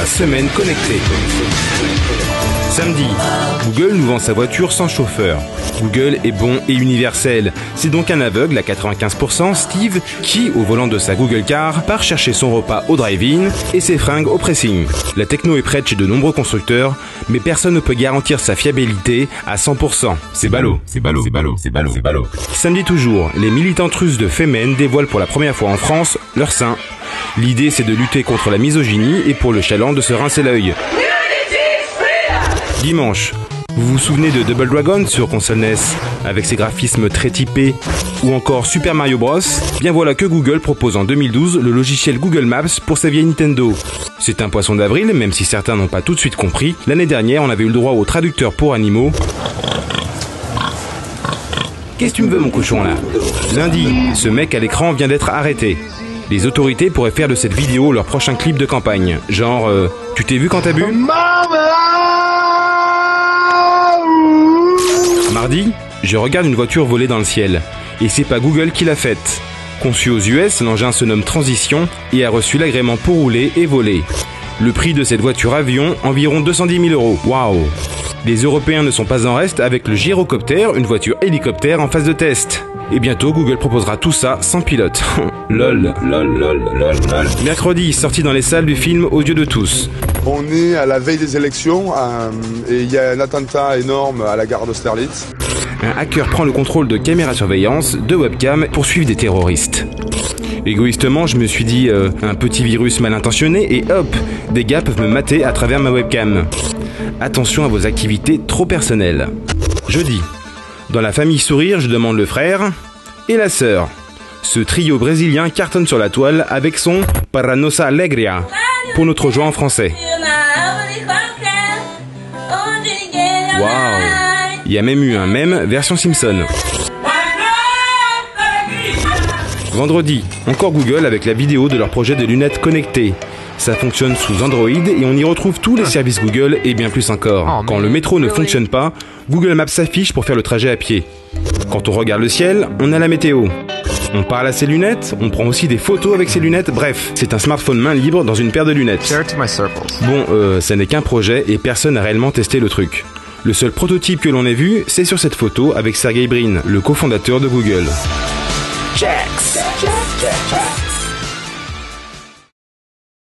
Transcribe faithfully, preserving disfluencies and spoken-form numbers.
semaine connectée. Samedi, Google nous vend sa voiture sans chauffeur. Google est bon et universel. C'est donc un aveugle à quatre-vingt-quinze pour cent, Steve, qui, au volant de sa Google Car, part chercher son repas au drive-in et ses fringues au pressing. La techno est prête chez de nombreux constructeurs, mais personne ne peut garantir sa fiabilité à cent pour cent. C'est ballot, c'est ballot, c'est ballot, c'est ballot, c'est ballot. Samedi toujours, les militantes russes de Femen dévoilent pour la première fois en France leur sein. L'idée, c'est de lutter contre la misogynie et pour le chaland de se rincer l'œil. Dimanche, vous vous souvenez de Double Dragon sur console N E S, avec ses graphismes très typés, ou encore Super Mario Bros. Bien voilà que Google propose en deux mille douze le logiciel Google Maps pour sa vieille Nintendo. C'est un poisson d'avril, même si certains n'ont pas tout de suite compris. L'année dernière, on avait eu le droit au traducteur pour animaux. Qu'est-ce que tu me veux, mon cochon, là? Lundi, ce mec à l'écran vient d'être arrêté. Les autorités pourraient faire de cette vidéo leur prochain clip de campagne. Genre, euh, tu t'es vu quand t'as bu? Mardi, je regarde une voiture voler dans le ciel. Et c'est pas Google qui l'a faite. Conçu aux U S, l'engin se nomme Transition et a reçu l'agrément pour rouler et voler. Le prix de cette voiture avion, environ deux cent dix mille euros. Waouh! Les Européens ne sont pas en reste avec le Gyrocopter, une voiture hélicoptère en phase de test. Et bientôt, Google proposera tout ça sans pilote. Lol. Lol, lol, lol, lol. Mercredi, sorti dans les salles du film Aux yeux de tous. On est à la veille des élections euh, et il y a un attentat énorme à la gare d'Austerlitz. Un hacker prend le contrôle de caméras surveillance, de webcam pour suivre des terroristes. Égoïstement, je me suis dit, euh, un petit virus mal intentionné et hop, des gars peuvent me mater à travers ma webcam. Attention à vos activités trop personnelles. Jeudi, dans la famille Sourire, je demande le frère et la sœur. Ce trio brésilien cartonne sur la toile avec son Para Nossa Alegria, pour notre joie en français. Waouh! Il y a même eu un mème version Simpson. Vendredi, encore Google avec la vidéo de leur projet de lunettes connectées. Ça fonctionne sous Android et on y retrouve tous les services Google et bien plus encore. Quand le métro ne fonctionne pas, Google Maps s'affiche pour faire le trajet à pied. Quand on regarde le ciel, on a la météo. On parle à ses lunettes, on prend aussi des photos avec ses lunettes, bref, c'est un smartphone main libre dans une paire de lunettes. Bon, euh, ça n'est qu'un projet et personne n'a réellement testé le truc. Le seul prototype que l'on ait vu, c'est sur cette photo avec Sergey Brin, le cofondateur de Google. Checks. Check, check, check.